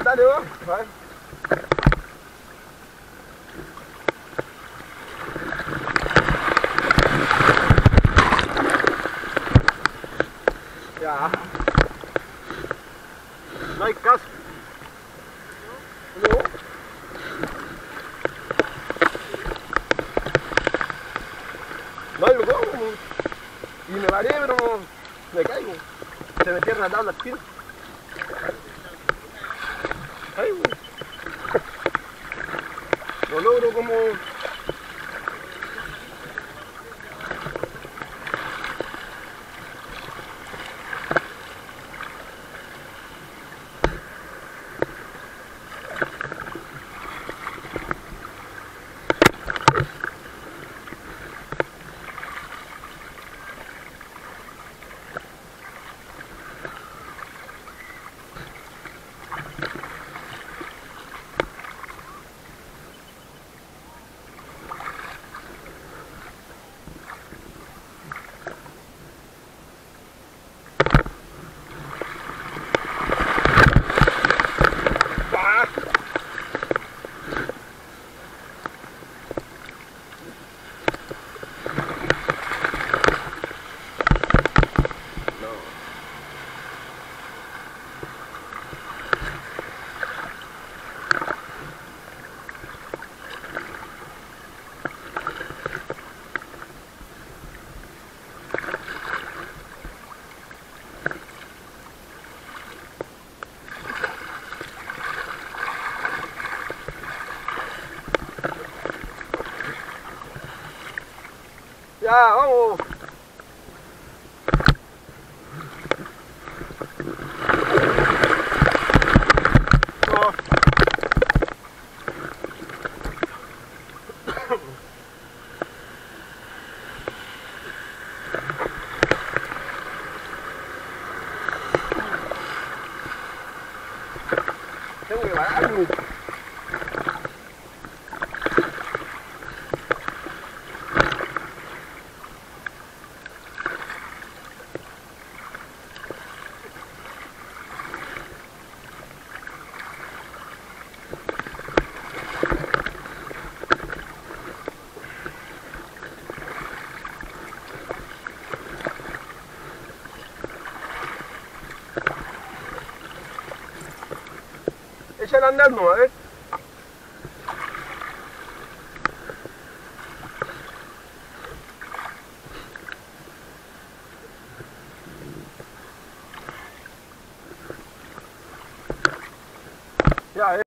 dale vos. A ver. Ya. No hay caso. No. No hay lugar. Y me mareé, pero me caigo. Se me cierra la tabla al tiro. Ay, güey. Lo logro como... Ya, vamos. No. Tengo que pararme. Échale a andar, no, a ver. Ya,